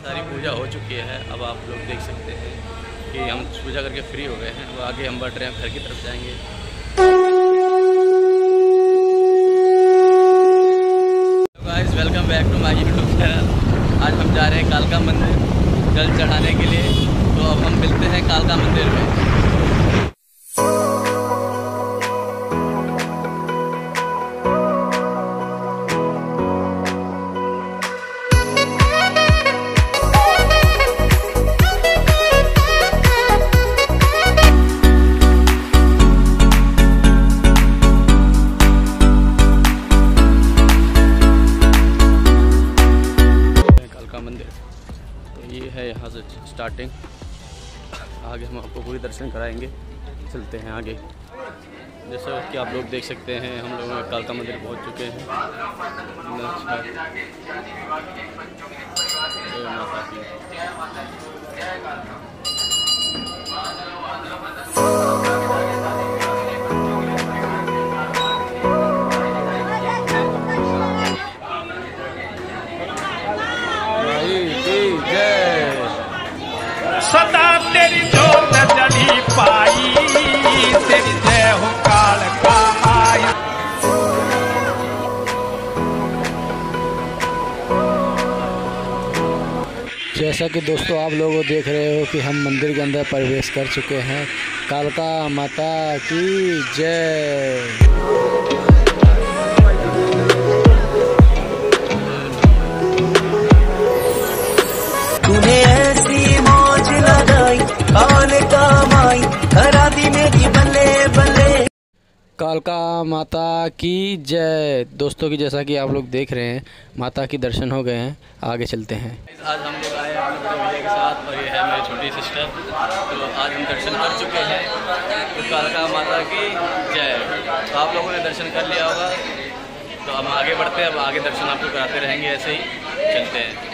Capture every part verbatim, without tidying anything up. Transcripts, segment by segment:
सारी पूजा हो चुकी है। अब आप लोग देख सकते हैं कि हम पूजा करके फ्री हो गए हैं। अब आगे हम बढ़ रहे हैं, घर की तरफ जाएंगे। Guys welcome back to my YouTube channel. आज हम जा रहे हैं कालका मंदिर जल चढ़ाने के लिए। तो अब हम मिलते हैं कालका मंदिर में। मंदिर तो ये है, यहाँ से स्टार्टिंग। आगे हम आपको पूरी दर्शन कराएंगे। चलते हैं आगे। जैसा कि आप लोग देख सकते हैं, हम लोग कालका मंदिर पहुँच चुके हैं। अच्छा सदा तेरी जोत जली पाई, तेरी जय हो कालका आई। जैसा कि दोस्तों आप लोग देख रहे हो कि हम मंदिर के अंदर प्रवेश कर चुके हैं। कालका माता की जय। कालका माता की जय। दोस्तों की जैसा कि आप लोग देख रहे हैं, माता की दर्शन हो गए हैं। आगे चलते हैं। आज हम लोग आए हैं अपने बड़े भैया के साथ, और ये है मेरी छोटी सिस्टर। तो आज हम दर्शन कर चुके हैं। तो कालका माता की जय। तो आप लोगों ने दर्शन कर लिया होगा। तो हम आगे बढ़ते हैं। अब आगे दर्शन आपको कराते रहेंगे, ऐसे ही चलते हैं।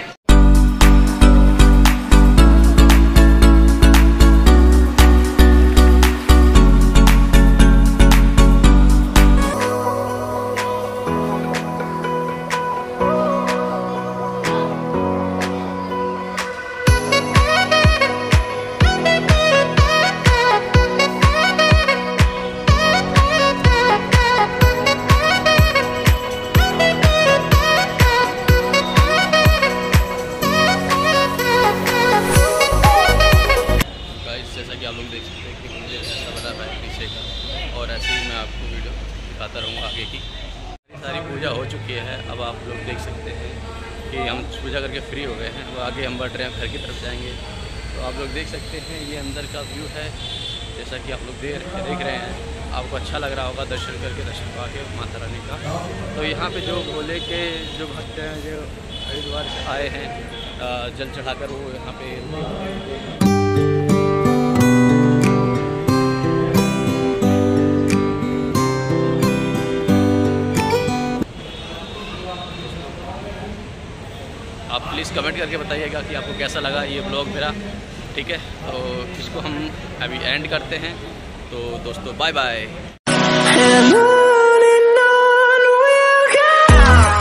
जैसा कि आप लोग देख सकते हैं कि मंदिर ऐसा बना हुआ है पीछे का, और ऐसे ही मैं आपको वीडियो दिखाता रहूँगा आगे की। सारी पूजा हो चुकी है। अब आप लोग देख सकते हैं कि हम पूजा करके फ्री हो गए हैं। अब आगे हम बढ़ रहे हैं, घर की तरफ जाएंगे। तो आप लोग देख सकते हैं ये अंदर का व्यू है। जैसा कि आप लोग देख देख रहे हैं, आपको अच्छा लग रहा होगा दर्शन करके, दर्शन पा के माता रानी का। तो यहाँ पर जो भोले के जो भक्त हैं, जो हरिद्वार से आए हैं जल चढ़ाकर, वो यहाँ पे आप प्लीज़ कमेंट करके बताइएगा कि आपको कैसा लगा ये ब्लॉग मेरा। ठीक है, तो इसको हम अभी एंड करते हैं। तो दोस्तों बाय बाय।